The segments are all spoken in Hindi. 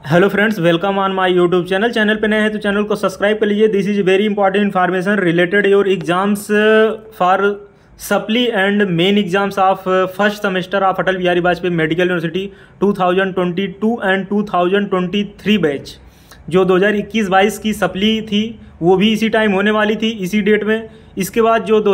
Hello friends, welcome on my YouTube channel पे नए हैं तो चैनल को सब्सक्राइब कर लीजिए। This is very important information related your exams for supply and main exams of first semester of Atal Bihari Vajpayee medical university 2022 and 2023 batch. जो 2021-22 की सप्ली थी वो भी इसी टाइम होने वाली थी, इसी डेट में। इसके बाद जो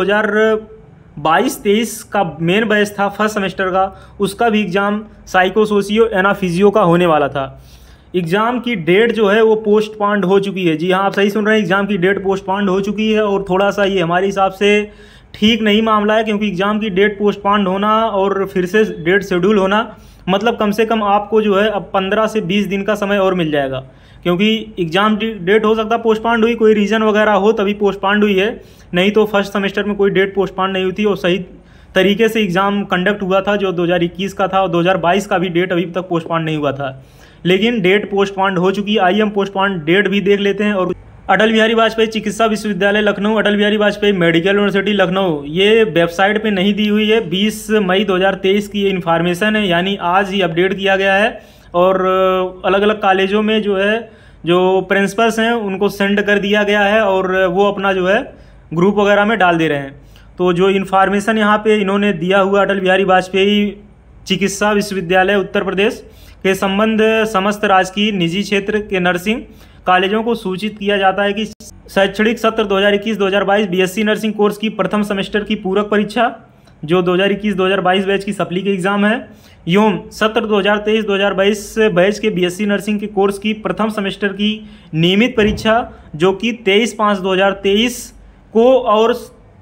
2022-23 का मेन बैच था फर्स्ट सेमेस्टर का, उसका भी एग्ज़ाम साइको सोशियो एनाफिजियो का होने वाला था। एग्ज़ाम की डेट जो है वो पोस्टपोन्ड हो चुकी है। जी हाँ, आप सही सुन रहे हैं, एग्ज़ाम की डेट पोस्टपोन्ड हो चुकी है। और थोड़ा सा ये हमारे हिसाब से ठीक नहीं मामला है, क्योंकि एग्ज़ाम की डेट पोस्टपोन्ड होना और फिर से डेट शेड्यूल होना मतलब कम से कम आपको जो है अब 15 से 20 दिन का समय और मिल जाएगा। क्योंकि एग्ज़ाम डेट हो सकता है पोस्टपोन्ड हुई, कोई रीज़न वगैरह हो तभी पोस्टपोन्ड हुई है, नहीं तो फर्स्ट सेमेस्टर में कोई डेट पोस्टपोन्ड नहीं हुई थी और सही तरीके से एग्ज़ाम कंडक्ट हुआ था। जो 2021 का था और 2022 का भी डेट अभी तक पोस्टपोन्ड नहीं हुआ था, लेकिन डेट पोस्टपोन्ड हो चुकी है। आइए हम पोस्टपोन्ड डेट भी देख लेते हैं। और अटल बिहारी वाजपेयी चिकित्सा विश्वविद्यालय लखनऊ, अटल बिहारी वाजपेयी मेडिकल यूनिवर्सिटी लखनऊ, ये वेबसाइट पे नहीं दी हुई है। 20 मई 2023 की ये इन्फॉर्मेशन है, यानी आज ही अपडेट किया गया है। और अलग अलग कॉलेजों में जो है जो प्रिंसिपल्स हैं उनको सेंड कर दिया गया है और वो अपना जो है ग्रुप वगैरह में डाल दे रहे हैं। तो जो इन्फॉर्मेशन यहाँ पे इन्होंने दिया हुआ अटल बिहारी वाजपेयी चिकित्सा विश्वविद्यालय उत्तर प्रदेश के संबंध समस्त राजकीय निजी क्षेत्र के नर्सिंग कॉलेजों को सूचित किया जाता है कि शैक्षणिक सत्र 2021-2022 बीएससी नर्सिंग कोर्स की प्रथम सेमेस्टर की पूरक परीक्षा, जो 2021-2022 बैच की सप्ली के एग्जाम है, एवं सत्र 2023-2022 बैच के बीएससी नर्सिंग के कोर्स की प्रथम सेमेस्टर की नियमित परीक्षा, जो कि 23/5/2023 को और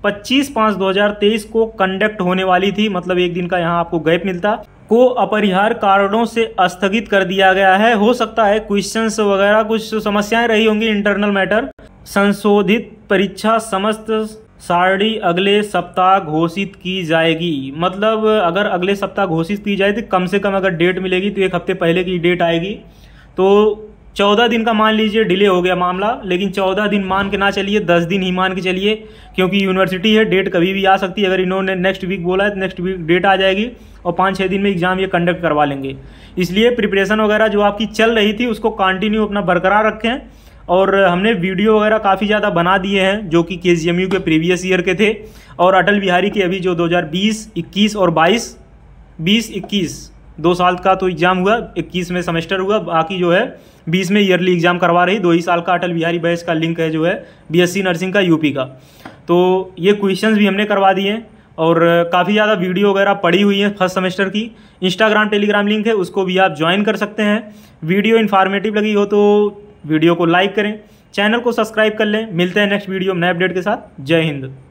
25/5/2023 को कंडक्ट होने वाली थी। मतलब एक दिन का यहाँ आपको गैप मिलता, को अपरिहार्य कारणों से स्थगित कर दिया गया है। हो सकता है क्वेश्चंस वगैरह कुछ समस्याएं रही होंगी, इंटरनल मैटर। संशोधित परीक्षा समस्त सारणी अगले सप्ताह घोषित की जाएगी। मतलब अगर अगले सप्ताह घोषित की जाए तो कम से कम अगर डेट मिलेगी तो एक हफ्ते पहले की डेट आएगी। तो 14 दिन का मान लीजिए डिले हो गया मामला, लेकिन 14 दिन मान के ना चलिए, 10 दिन ही मान के चलिए, क्योंकि यूनिवर्सिटी है, डेट कभी भी आ सकती है। अगर इन्होंने नेक्स्ट वीक बोला है तो नेक्स्ट वीक डेट आ जाएगी और 5-6 दिन में एग्जाम ये कंडक्ट करवा लेंगे। इसलिए प्रिपरेशन वगैरह जो आपकी चल रही थी उसको कंटिन्यू अपना बरकरार रखें। और हमने वीडियो वगैरह काफ़ी ज़्यादा बना दिए हैं जो कि KGMU के प्रीवियस ईयर के थे, और अटल बिहारी के अभी जो 2020, 21 और 20-21 2 साल का तो एग्ज़ाम हुआ, 21 में सेमेस्टर हुआ, बाकी जो है 20 में ईयरली एग्जाम करवा रही। 2 ही साल का अटल बिहारी बैच का लिंक है जो है BSc नर्सिंग का यूपी का। तो ये क्वेश्चंस भी हमने करवा दिए हैं और काफ़ी ज़्यादा वीडियो वगैरह पड़ी हुई है फर्स्ट सेमेस्टर की। इंस्टाग्राम टेलीग्राम लिंक है, उसको भी आप ज्वाइन कर सकते हैं। वीडियो इन्फॉर्मेटिव लगी हो तो वीडियो को लाइक करें, चैनल को सब्सक्राइब कर लें। मिलते हैं नेक्स्ट वीडियो में नए अपडेट के साथ। जय हिंद।